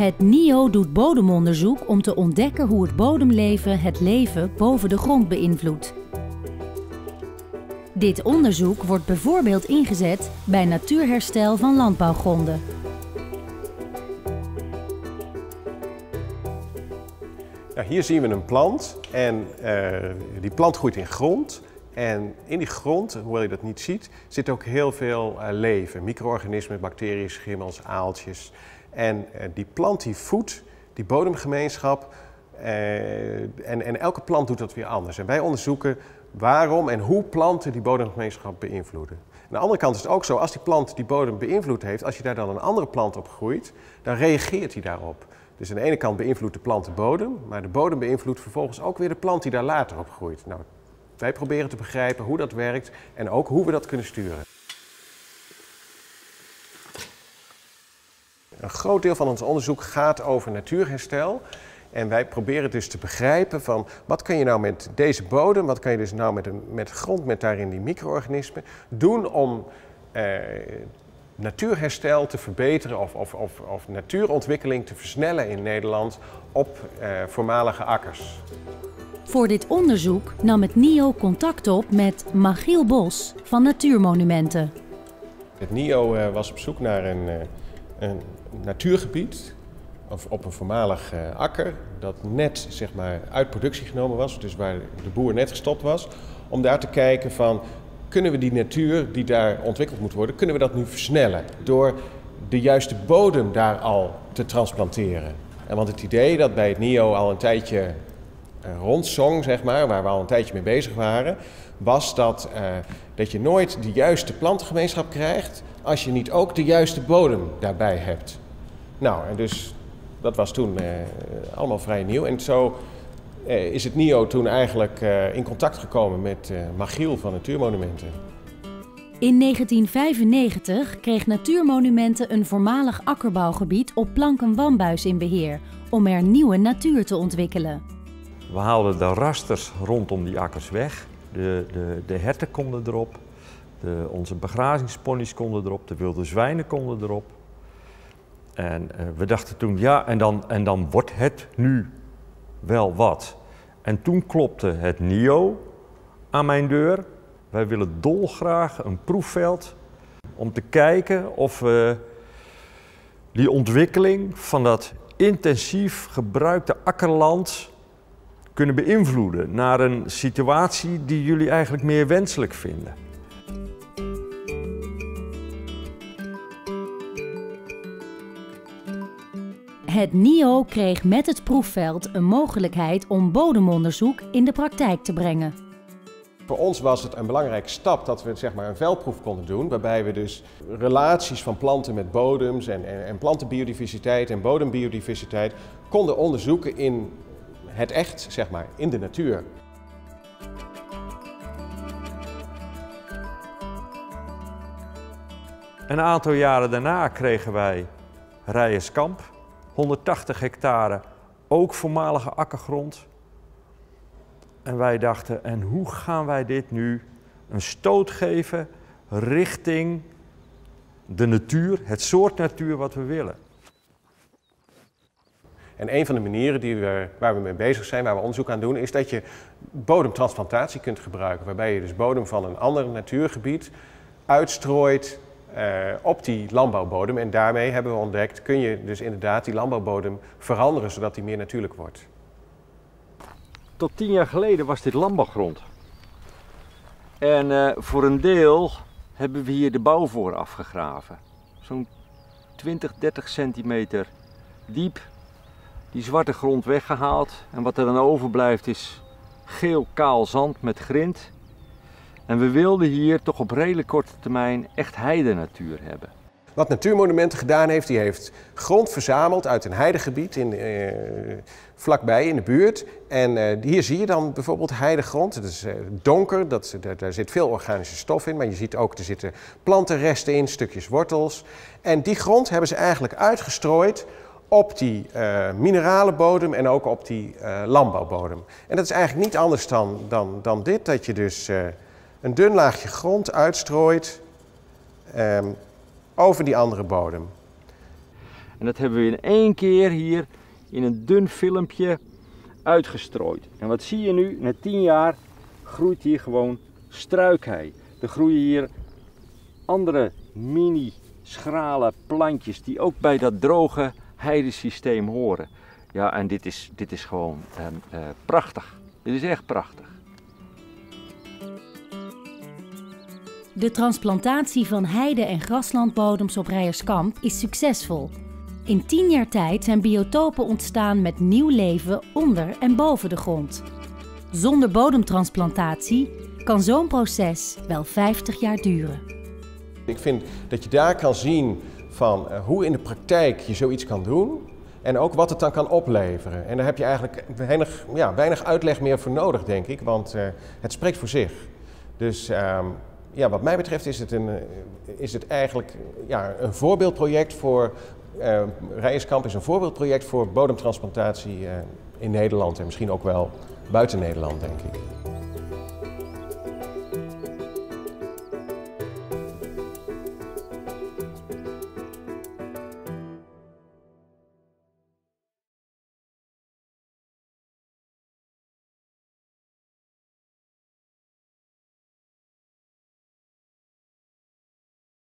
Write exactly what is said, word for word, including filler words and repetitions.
Het N I O doet bodemonderzoek om te ontdekken hoe het bodemleven het leven boven de grond beïnvloedt. Dit onderzoek wordt bijvoorbeeld ingezet bij natuurherstel van landbouwgronden. Nou, hier zien we een plant en uh, die plant groeit in grond. En in die grond, hoewel je dat niet ziet, zit ook heel veel uh, leven. Micro-organismen, bacteriën, schimmels, aaltjes. En uh, die plant die voedt die bodemgemeenschap uh, en, en elke plant doet dat weer anders. En wij onderzoeken waarom en hoe planten die bodemgemeenschap beïnvloeden. Aan de andere kant is het ook zo, als die plant die bodem beïnvloed heeft, als je daar dan een andere plant op groeit, dan reageert hij daarop. Dus aan de ene kant beïnvloedt de plant de bodem, maar de bodem beïnvloedt vervolgens ook weer de plant die daar later op groeit. Nou, wij proberen te begrijpen hoe dat werkt en ook hoe we dat kunnen sturen. Een groot deel van ons onderzoek gaat over natuurherstel. En wij proberen dus te begrijpen van wat kun je nou met deze bodem, wat kun je dus nou met, een, met grond, met daarin die micro-organismen doen om eh, natuurherstel te verbeteren of, of, of, of natuurontwikkeling te versnellen in Nederland op eh, voormalige akkers. Voor dit onderzoek nam het N I O contact op met Magiel Bos van Natuurmonumenten. Het N I O uh, was op zoek naar een, uh, een natuurgebied of op een voormalig uh, akker dat net zeg maar, uit productie genomen was, dus waar de boer net gestopt was, om daar te kijken van kunnen we die natuur die daar ontwikkeld moet worden, kunnen we dat nu versnellen door de juiste bodem daar al te transplanteren. En want het idee dat bij het N I O al een tijdje rondzong, zeg maar, waar we al een tijdje mee bezig waren, was dat, uh, dat je nooit de juiste plantengemeenschap krijgt als je niet ook de juiste bodem daarbij hebt. Nou, en dus dat was toen uh, allemaal vrij nieuw. En zo uh, is het N I O toen eigenlijk uh, in contact gekomen met uh, Magiel van Natuurmonumenten. In negentien vijfennegentig kreeg Natuurmonumenten een voormalig akkerbouwgebied op Planken-Wambuis in beheer om er nieuwe natuur te ontwikkelen. We haalden de rasters rondom die akkers weg. De, de, de herten konden erop, de, onze begrazingsponies konden erop, de wilde zwijnen konden erop. En uh, we dachten toen, ja, en dan, en dan wordt het nu wel wat. En toen klopte het N I O aan mijn deur. Wij willen dolgraag een proefveld om te kijken of we die ontwikkeling van dat intensief gebruikte akkerland kunnen beïnvloeden naar een situatie die jullie eigenlijk meer wenselijk vinden. Het N I O kreeg met het proefveld een mogelijkheid om bodemonderzoek in de praktijk te brengen. Voor ons was het een belangrijke stap dat we zeg maar, een veldproef konden doen, waarbij we dus relaties van planten met bodems en, en, en plantenbiodiversiteit en bodembiodiversiteit konden onderzoeken in het echt, zeg maar, in de natuur. Een aantal jaren daarna kregen wij Rijenskamp, honderdtachtig hectare, ook voormalige akkergrond. En wij dachten, en hoe gaan wij dit nu een stoot geven richting de natuur, het soort natuur wat we willen. En een van de manieren die we, waar we mee bezig zijn, waar we onderzoek aan doen, is dat je bodemtransplantatie kunt gebruiken. Waarbij je dus bodem van een ander natuurgebied uitstrooit uh, op die landbouwbodem. En daarmee hebben we ontdekt, kun je dus inderdaad die landbouwbodem veranderen zodat die meer natuurlijk wordt. Tot tien jaar geleden was dit landbouwgrond. En uh, voor een deel hebben we hier de bouw voor afgegraven. Zo'n twintig, dertig centimeter diep. Die zwarte grond weggehaald. En wat er dan overblijft is geel kaal zand met grind. En we wilden hier toch op redelijk korte termijn echt heidenatuur hebben. Wat Natuurmonumenten gedaan heeft, die heeft grond verzameld uit een heidegebied in, uh, vlakbij in de buurt. En uh, hier zie je dan bijvoorbeeld heidegrond. Het is uh, donker, dat, daar, daar zit veel organische stof in, maar je ziet ook er zitten plantenresten in, stukjes wortels. En die grond hebben ze eigenlijk uitgestrooid op die uh, mineralenbodem en ook op die uh, landbouwbodem. En dat is eigenlijk niet anders dan, dan, dan dit, dat je dus uh, een dun laagje grond uitstrooit um, over die andere bodem. En dat hebben we in één keer hier in een dun filmpje uitgestrooid. En wat zie je nu? Na tien jaar groeit hier gewoon struikhei. Er groeien hier andere mini schrale plantjes die ook bij dat droge heidesysteem horen. Ja, en dit is, dit is gewoon uh, uh, prachtig. Dit is echt prachtig. De transplantatie van heide- en graslandbodems op Rijerskamp is succesvol. In tien jaar tijd zijn biotopen ontstaan met nieuw leven onder en boven de grond. Zonder bodemtransplantatie kan zo'n proces wel vijftig jaar duren. Ik vind dat je daar kan zien van uh, hoe in de praktijk je zoiets kan doen en ook wat het dan kan opleveren. En daar heb je eigenlijk weinig, ja, weinig uitleg meer voor nodig, denk ik, want uh, het spreekt voor zich. Dus uh, ja, wat mij betreft is het, een, is het eigenlijk ja, een voorbeeldproject voor, uh, Rijerskamp is een voorbeeldproject voor bodemtransplantatie uh, in Nederland en misschien ook wel buiten Nederland, denk ik.